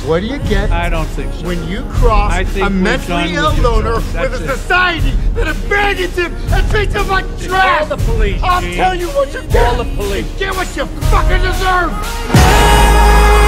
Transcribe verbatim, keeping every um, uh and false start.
What do you get? I don't think so. When you cross I think a mentally ill with loner That's with a it. society that abandons him and treats him like trash! Call the police, I'll Gene. tell you what you Call get! the police. Get what you fucking deserve!